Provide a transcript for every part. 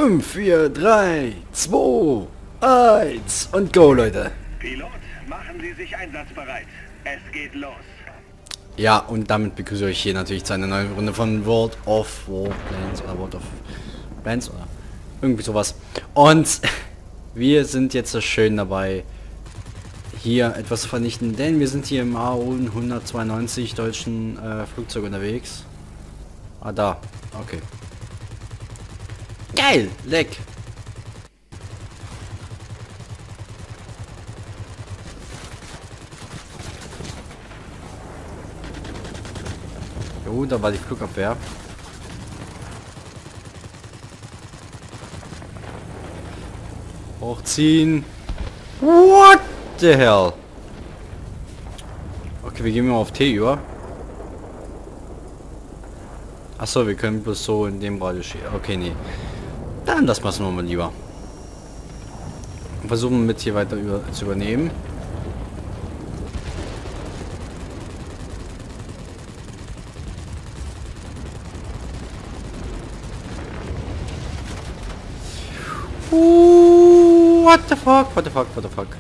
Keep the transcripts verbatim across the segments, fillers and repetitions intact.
fünf, vier, drei, zwei, eins und go, Leute. Pilot, machen Sie sich einsatzbereit. Es geht los. Ja, und damit begrüße ich hier natürlich zu einer neuen Runde von World of Warplanes oder World of Planes oder irgendwie sowas. Und wir sind jetzt so schön dabei, hier etwas zu vernichten, denn wir sind hier im A U hundertzweiundneunzig deutschen äh, Flugzeug unterwegs. Ah, da. Okay. Geil! Leck! Jo, da war die Flugabwehr. Hochziehen. What the hell? Okay, wir gehen mal auf T über. Achso, wir können bloß so in dem Radius stehen. Okay, nee. Dann das machen wir mal lieber. Und versuchen mit hier weiter über zu übernehmen. Uh, what the fuck? What the fuck? What the fuck?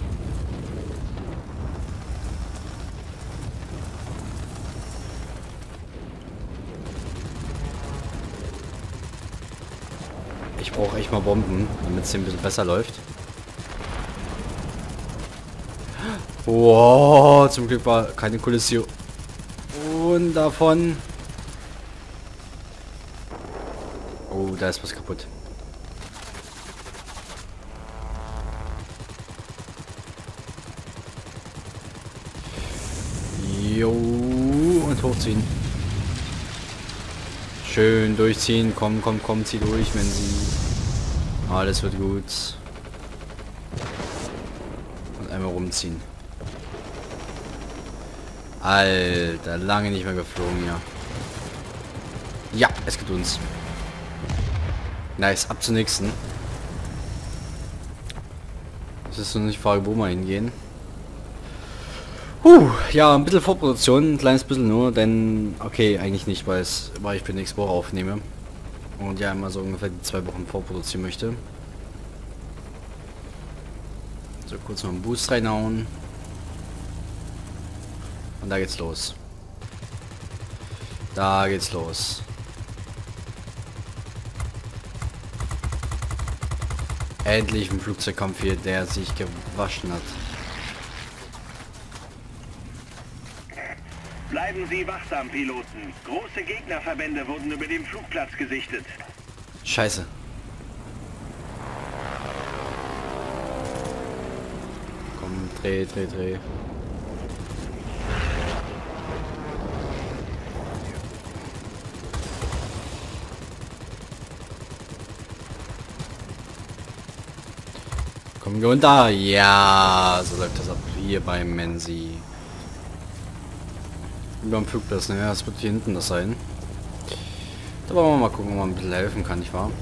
Ich brauche echt mal Bomben, damit es ein bisschen besser läuft. Wow, zum Glück war keine Kollision. Und davon. Oh, da ist was kaputt. Jo, und hochziehen. Schön durchziehen. Komm, komm, komm, zieh durch, wenn sie. Alles wird gut. Und einmal rumziehen. Alter, lange nicht mehr geflogen, ja. Ja, es gibt uns. Nice, ab zur nächsten. Das ist noch nicht Frage, wo wir hingehen. Huh, ja, ein bisschen Vorproduktion, ein kleines bisschen nur, denn, okay, eigentlich nicht, weil es, weil ich für nächste Woche aufnehme. Und ja, immer so ungefähr die zwei Wochen vorproduzieren möchte. So, kurz mal einen Boost reinhauen. Und da geht's los. Da geht's los. Endlich ein Flugzeugkampf hier, der sich gewaschen hat. Bleiben Sie wachsam, Piloten. Große Gegnerverbände wurden über dem Flugplatz gesichtet. Scheiße. Komm, dreh, dreh, dreh. Kommen wir runter. Ja, so läuft das ab hier beim Menzi. Über dem Flugplatz, ne? Das wird hier hinten das sein. Da wollen wir mal gucken, ob man ein bisschen helfen kann, nicht wahr?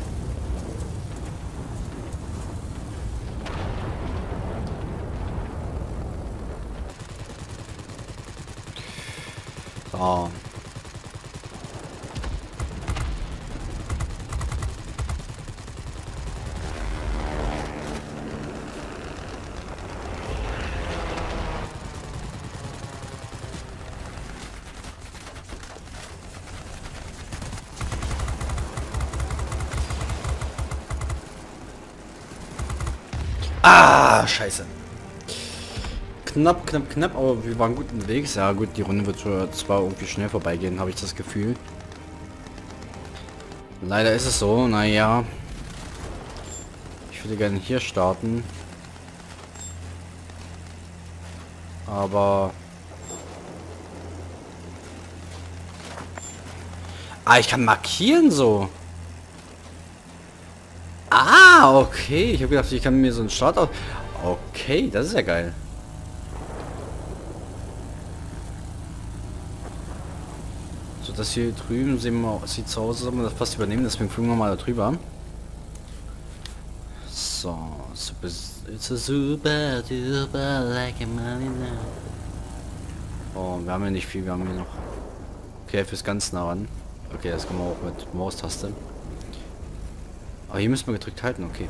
So. Ah, scheiße. Knapp, knapp, knapp, aber wir waren gut unterwegs. Ja gut, die Runde wird zwar irgendwie schnell vorbeigehen, habe ich das Gefühl. Leider ist es so, naja. Ich würde gerne hier starten. Aber... Ah, ich kann markieren so. Ah, okay. Ich habe gedacht, ich kann mir so einen Start auf... Okay, das ist ja geil. So, das hier drüben sehen wir, sieht so aus, als ob wir das fast übernehmen, deswegen fliegen wir mal da drüber. So, super, it's a super duper like a money now. Oh, wir haben ja nicht viel, wir haben hier noch... Okay, fürs ganz nah ran. Okay, das kann man auch mit Maustaste. Aber hier müssen wir gedrückt halten, okay.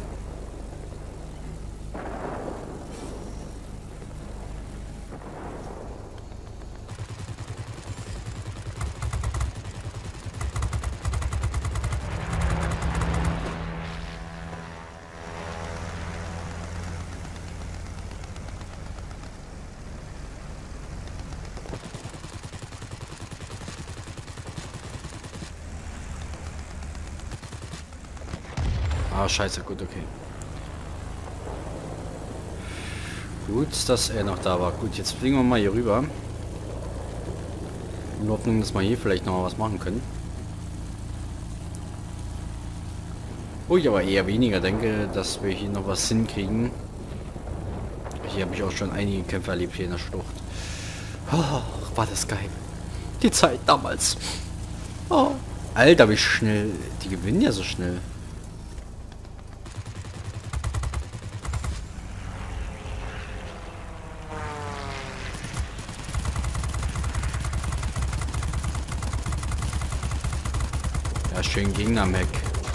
Ah, scheiße, gut, okay. Gut, dass er noch da war. Gut, jetzt fliegen wir mal hier rüber. In Hoffnung, dass wir hier vielleicht noch mal was machen können. Wo ich aber eher weniger denke, dass wir hier noch was hinkriegen. Hier habe ich auch schon einige Kämpfe erlebt hier in der Schlucht. Oh, war das geil. Die Zeit damals. Oh. Alter, wie schnell. Die gewinnen ja so schnell. Ja, schön Gegner weg.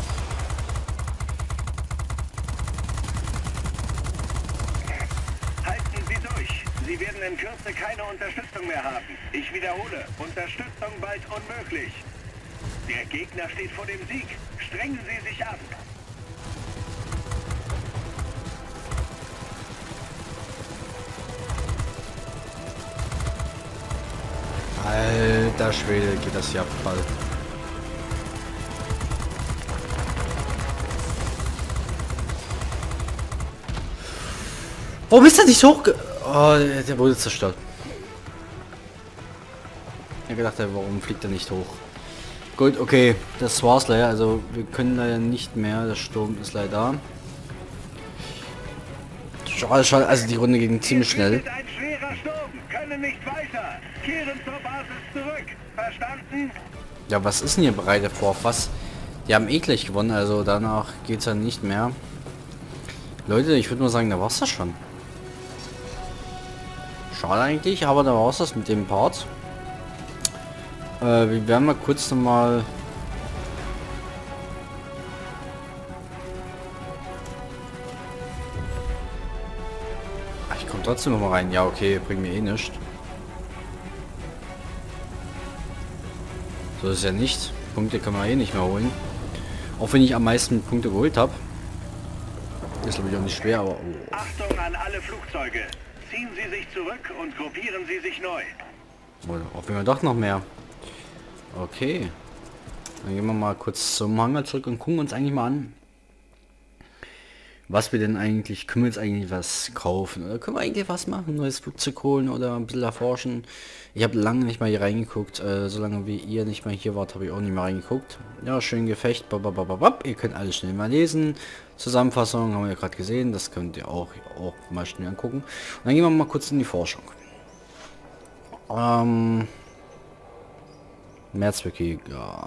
Halten Sie durch. Sie werden in Kürze keine Unterstützung mehr haben. Ich wiederhole, Unterstützung bald unmöglich. Der Gegner steht vor dem Sieg. Strengen Sie sich an. Alter Schwede, geht das hier Fall. Warum ist er nicht hoch? Oh, der, der wurde zerstört. Ich hab gedacht, warum fliegt er nicht hoch? Gut, okay, das war's leider. Also wir können leider nicht mehr. Der Sturm ist leider da. Schade, schade. Also die Runde ging ziemlich schnell. Ein schwerer Sturm. Können nicht weiter. Kehren zur Basis zurück. Verstanden? Ja, was ist denn hier bereit vor? Was? Die haben eh gleich gewonnen. Also danach geht's ja nicht mehr. Leute, ich würde mal sagen, da war's das schon. Schade eigentlich, aber da war's das mit dem Part. Äh, wir werden mal kurz noch mal Ach, ich komme trotzdem noch mal rein. Ja, okay, bringt mir eh nichts. So ist es ja nicht. Punkte kann man eh nicht mehr holen. Auch wenn ich am meisten Punkte geholt habe. Ist glaube ich auch nicht schwer, aber oh. Achtung an alle Flugzeuge. Ziehen Sie sich zurück und gruppieren Sie sich neu. Oder auf jeden Fall doch noch mehr. Okay. Dann gehen wir mal kurz zum Hangar zurück und gucken uns eigentlich mal an, was wir denn eigentlich, können wir jetzt eigentlich was kaufen? Oder können wir eigentlich was machen? Neues Flugzeug holen oder ein bisschen erforschen? Ich habe lange nicht mal hier reingeguckt. Äh, solange wie ihr nicht mal hier wart, habe ich auch nicht mehr reingeguckt. Ja, schön Gefecht. Bababababab. Ihr könnt alles schnell mal lesen. Zusammenfassung haben wir ja gerade gesehen. Das könnt ihr auch, auch mal schnell angucken. Und dann gehen wir mal kurz in die Forschung. Ähm... Mehrzweckjäger.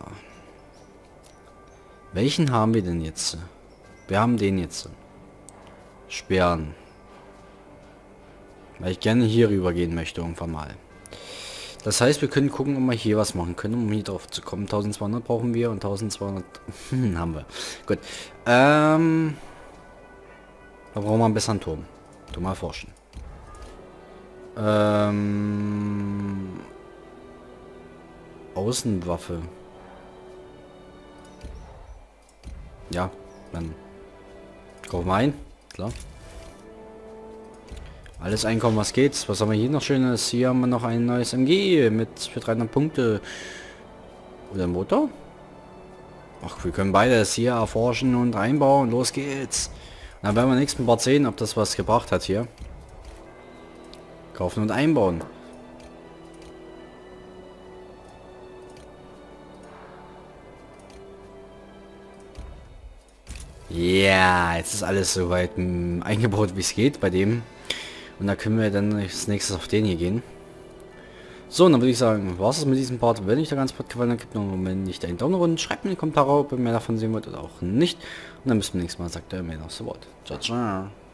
Welchen haben wir denn jetzt? Wir haben den jetzt. Sperren. Weil ich gerne hier rüber gehen möchte irgendwann mal. Das heißt, wir können gucken, ob wir hier was machen können, um hier drauf zu kommen. zwölfhundert brauchen wir und zwölfhundert haben wir. Gut. Ähm, da brauchen wir einen besseren Turm. Du mal forschen. Ähm, Außenwaffe. Ja, dann kaufen wir ein. Klar. Alles Einkommen, was geht. Was haben wir hier noch Schönes? Hier haben wir noch ein neues M G mit für dreihundert Punkte. Oder Motor? Ach, wir können beides hier erforschen und einbauen. Los geht's. Und dann werden wir nächsten Part sehen, ob das was gebracht hat hier. Kaufen und einbauen. Ja, jetzt ist alles soweit m, eingebaut, wie es geht bei dem. Und da können wir dann als nächstes auf den hier gehen. So, und dann würde ich sagen, war es mit diesem Part. Wenn euch der ganze Part gefallen hat, gibt noch einen Moment nicht einen Daumen nach unten. Schreibt mir in die Kommentare, ob ihr mehr davon sehen wollt oder auch nicht. Und dann bis zum nächsten Mal, sagt der Man of the World. Ciao, ciao.